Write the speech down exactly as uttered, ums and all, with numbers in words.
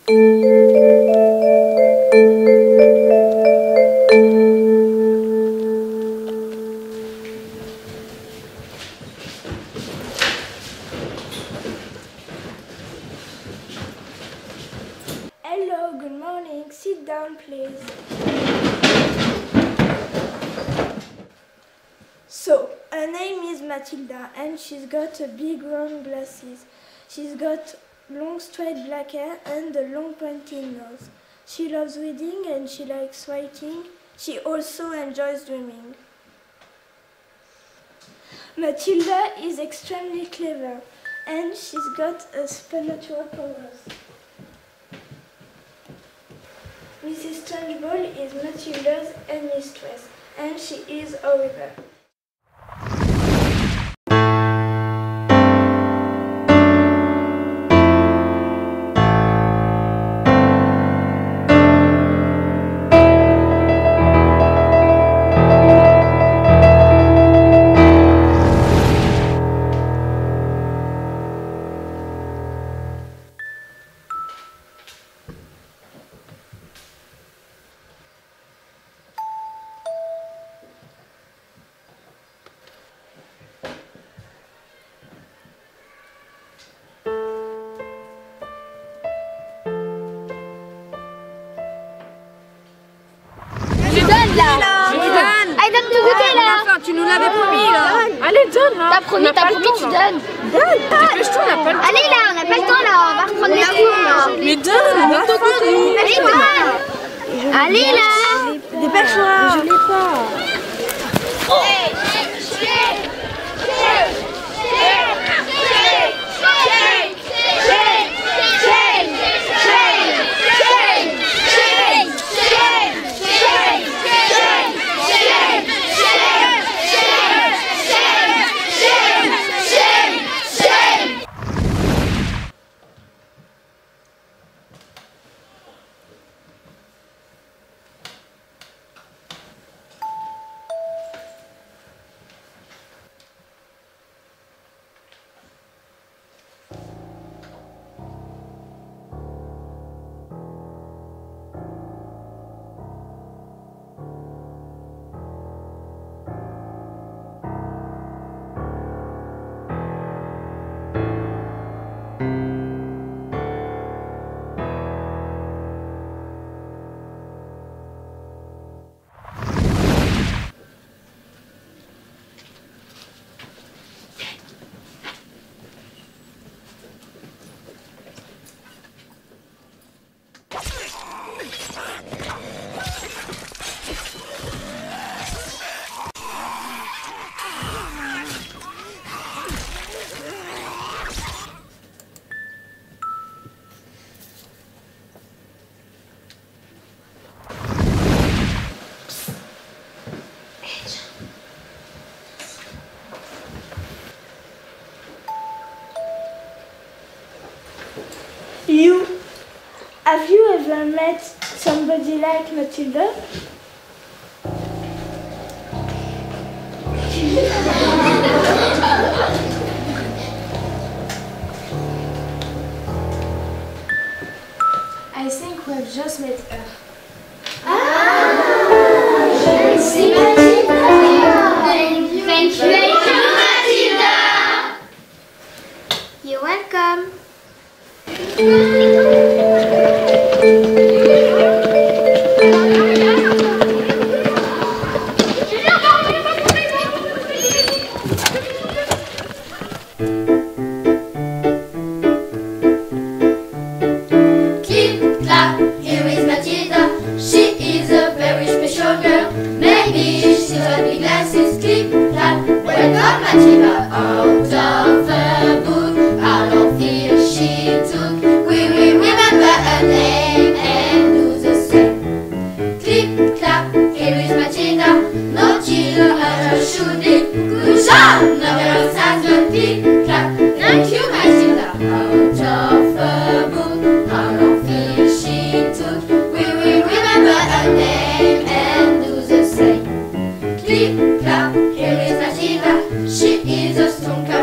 Hello, good morning. Sit down, please. So, her name is Matilda and she's got a big round glasses. She's got long straight black hair and a long pointed nose. She loves reading and she likes writing. She also enjoys swimming. Matilda is extremely clever and she's got a supernatural powers. Missus Trunchbull is Matilda's headmistress and she is horrible. Allez, donne tout goûter là. Enfin, tu nous l'avais promis là. Allez, donne là. T'as promis, t'as promis, tu donnes. Donne. Dépêche-toi, on n'a pas le temps. Allez là, on n'a pas le temps là, on va reprendre les cours là. Mais donne, donne ton goûter. Allez, donne. Allez là. Dépêche-toi. Je l'ai pas. You, have you ever met somebody like Matilda? I think we have just met her. Ah, c'est Matilda. Thank you. Thank you, Matilda. You're welcome. Matilda out of the book, out of fear she took. We will remember her name and do the same. Clip, clap, here is Matilda, no children her shooting. Good job, never sad but clip, clap. Thank you, Matilda, out of the book, out of fear she took. We will remember her name and do the same. Clip, clap, here is Matilda. She is a strong